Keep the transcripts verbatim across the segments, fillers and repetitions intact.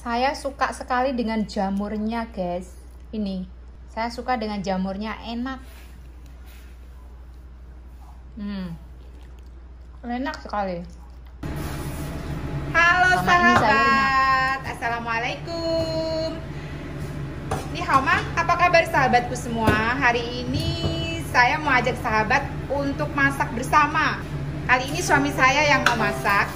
Saya suka sekali dengan jamurnya, guys. Ini, saya suka dengan jamurnya, enak. Hmm, enak sekali. Halo Sama sahabat, assalamualaikum. Ni hao ma, apa kabar sahabatku semua? Hari ini saya mau ajak sahabat untuk masak bersama. Kali ini suami saya yang mau masak.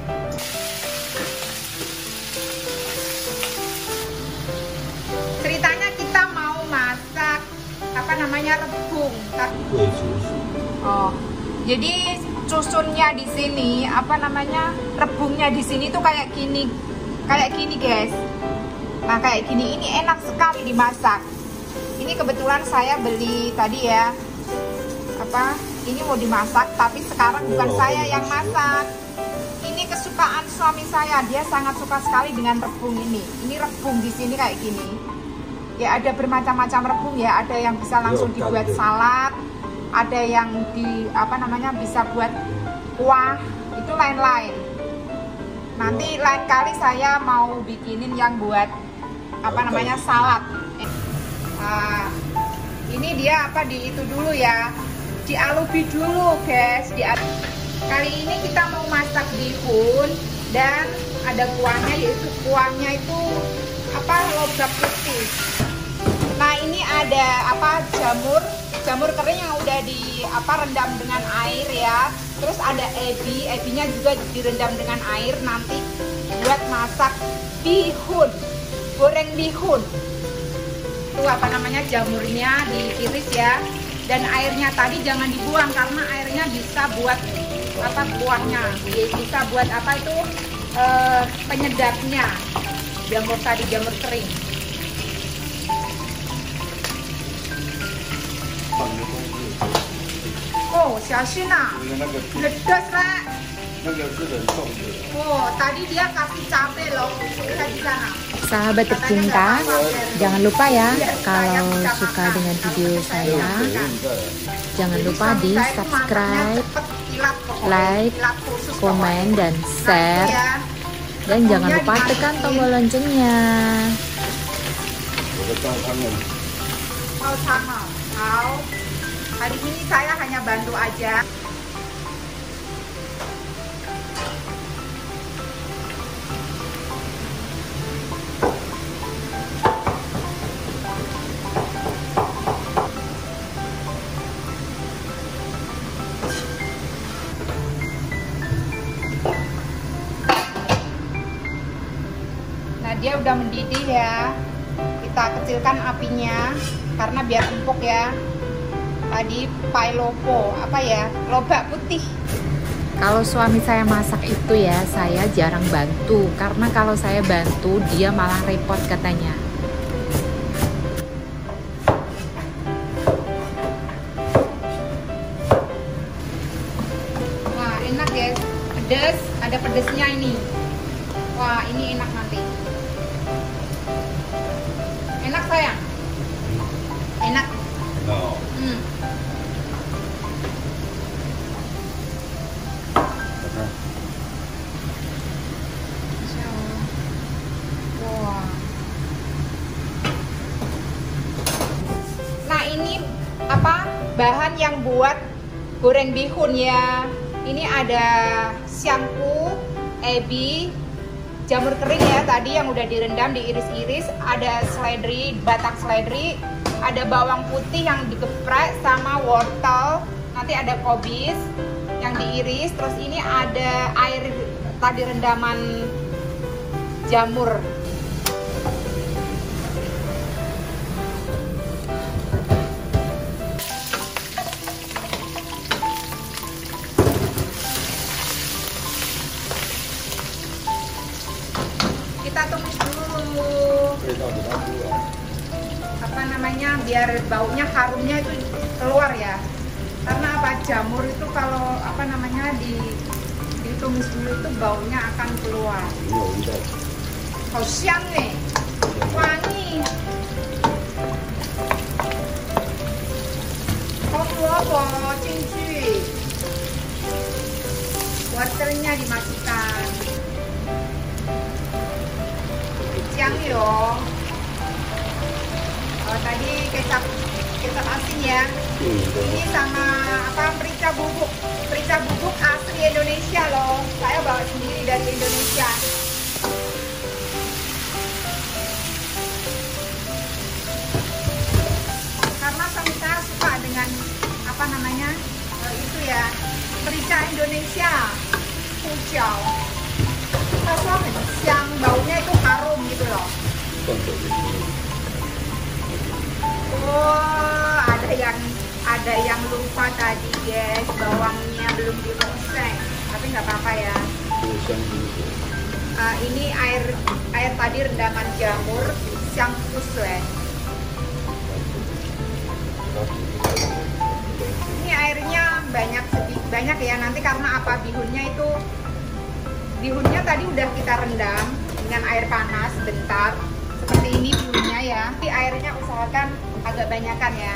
Ceritanya kita mau masak apa namanya rebung. Oh, jadi susunnya di sini apa namanya rebungnya di sini tuh kayak gini, kayak gini guys. Nah kayak gini, ini enak sekali dimasak. Ini kebetulan saya beli tadi ya. Apa? Ini mau dimasak, tapi sekarang bukan saya yang masak. Ini kesukaan suami saya. Dia sangat suka sekali dengan rebung ini. Ini rebung di sini kayak gini. Ya ada bermacam-macam rebung ya, ada yang bisa langsung dibuat salad, ada yang di apa namanya bisa buat kuah, itu lain-lain. Nanti lain kali saya mau bikinin yang buat apa namanya salad. Nah, ini dia apa di itu dulu ya, dialubi dulu guys. Di kali ini kita mau masak bihun dan ada kuahnya, yaitu kuahnya itu apa lobak putih. Nah ini ada apa jamur jamur kering yang udah di apa rendam dengan air ya. Terus ada ebi, ebinya juga direndam dengan air nanti buat masak bihun, goreng bihun. Itu apa namanya jamurnya diiris ya. Dan airnya tadi jangan dibuang karena airnya bisa buat apa kuahnya, bisa buat apa itu e, penyedapnya. Jamur tadi jamur kering. Oh, 小心啊 ledas lah. Oh, tadi dia kasih cabai loh. Kita di sana. Sahabat tercinta, jangan lupa ya kalau suka dengan video saya, jangan lupa di subscribe, like, komen, dan share. Dan jangan lupa tekan tombol loncengnya. Mau sama, mau. Hari ini saya hanya bantu aja. Nah, dia udah mendidih ya. Kita kecilkan apinya karena biar empuk ya. Tadi pailopo apa ya, lobak putih. Kalau suami saya masak itu ya, saya jarang bantu karena kalau saya bantu dia malah repot katanya. Wah enak ya, pedas, ada pedasnya ini. Wah ini enak nanti. Enak sayang, enak. No. Hmm. Wow. Nah ini apa bahan yang buat goreng bihun ya. Ini ada siangku, ebi, jamur kering ya tadi yang udah direndam diiris-iris, ada seledri, batang seledri, ada bawang putih yang digeprek sama wortel, nanti ada kobis yang diiris, terus ini ada air tadi rendaman jamur. Kita tumis dulu. Apa namanya biar baunya harumnya itu keluar ya, karena apa jamur itu kalau apa namanya di ditumis dulu itu baunya akan keluar. Hau xiang nih, wangi. Hongluobo cinci, wortelnya dimasukkan. dong. Oh, tadi kecap kecap asin ya. Ini sama apa merica bubuk. Merica bubuk asli Indonesia loh. Saya bawa sendiri dari Indonesia. Karena suami saya suka dengan apa namanya uh, itu ya merica Indonesia, hujau. Rasanya yang baunya itu harum gitu loh. Oh, ada yang ada yang lupa tadi guys, bawangnya belum dioseng, tapi nggak apa-apa ya. Uh, ini air air tadi rendaman jamur, siang kusle. Ini airnya banyak sedikit banyak ya, nanti karena apa bihunnya itu bihunnya tadi udah kita rendam dengan air panas bentar. Seperti ini bihunnya ya. Tapi airnya usahakan agak banyakan ya.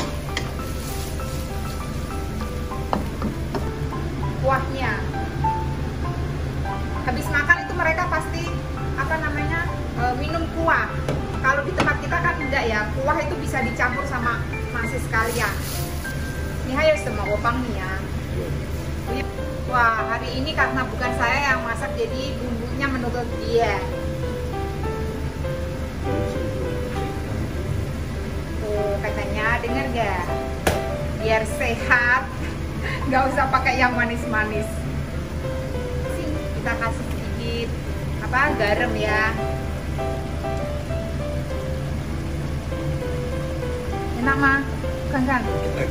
Kuahnya. Habis makan itu mereka pasti apa namanya e, minum kuah. Kalau di tempat kita kan enggak ya. Kuah itu bisa dicampur sama nasi sekalian. Ini hayo sama opang nih ya. Wah, hari ini karena bukan saya yang masak, jadi bumbunya menurut dia. Tuh, katanya denger gak? Biar sehat, nggak usah pakai yang manis-manis. Sini, kita kasih sedikit apa garam ya. Enak mah, kan kan?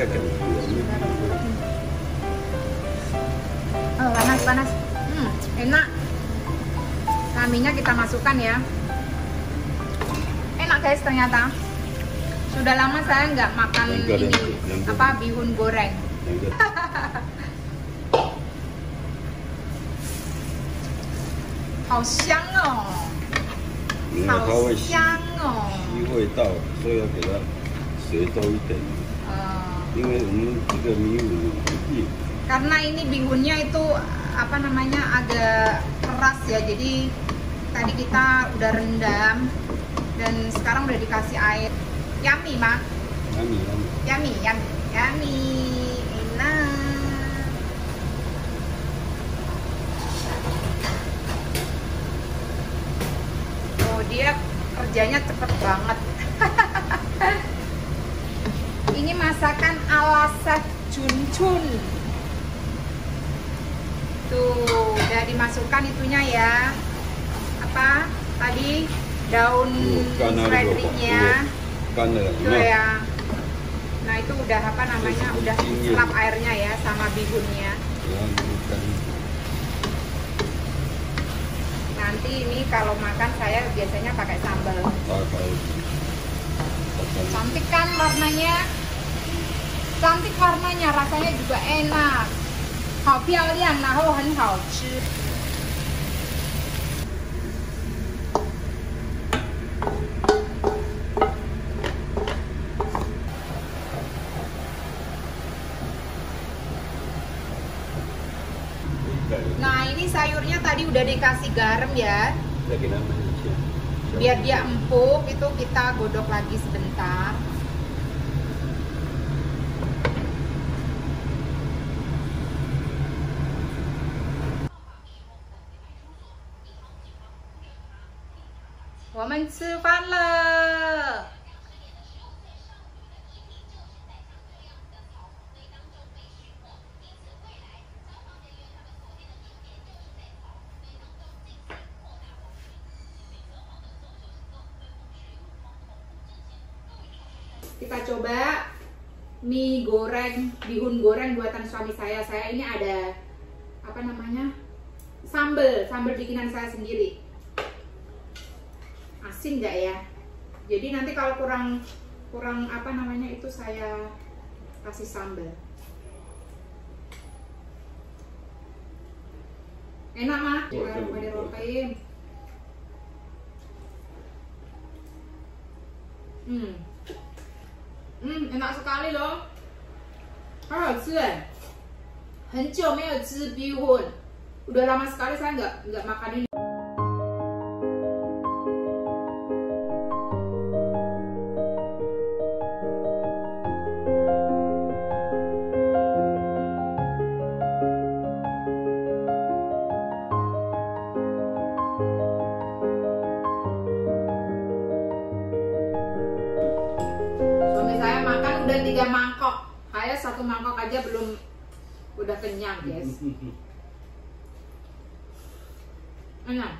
Oh, panas panas, hmm, enak. Kaminya kita masukkan ya. Enak guys ternyata. Sudah lama saya nggak makan ini apa bihun goreng. Hao香哦，好香哦。 吸味道，所以要给它水多一点。因为我们这个米糊很硬。 Karena ini bihunnya itu apa namanya agak keras ya, jadi tadi kita udah rendam dan sekarang udah dikasih air. Yummy mak. Yummy, yummy. Yummy, yummy, yummy. Enak. Oh dia kerjanya cepet banget. Ini masakan ala Chef Chun Chun. Tuh, udah dimasukkan itunya ya. Apa? Tadi daun seledriknya. Tuh ya. Nah, itu udah apa namanya? Udah selap airnya ya sama bihunnya. Nanti ini kalau makan saya biasanya pakai sambal. Cantik kan warnanya? Cantik warnanya, rasanya juga enak. 好漂亮，然后很好吃。Nah ini sayurnya tadi udah dikasih garam ya. Biar dia empuk, itu kita godok lagi sebentar. Kita makan了。Kita coba mie goreng, bihun goreng buatan suami saya. Saya ini ada apa namanya? Sambal, sambal bikinan saya sendiri. Asin nggak ya? Jadi nanti kalau kurang kurang apa namanya itu saya kasih sambal. Enak mah, jangan lupa dirotain. Hmm, hmm, enak sekali loh. 好好吃哎，很久没有吃bihun. Udah lama sekali saya nggak nggak makan ini. tiga mangkok. Kayak satu mangkok aja belum udah kenyang, guys. Enak.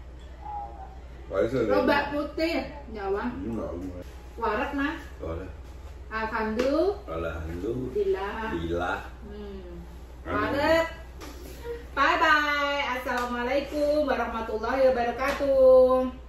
Robak putih, Jawa. Warak mah. Alhamdulillah. Alhamdulillah. Bila. Hmm. Warak. Bye bye. Assalamualaikum warahmatullahi wabarakatuh.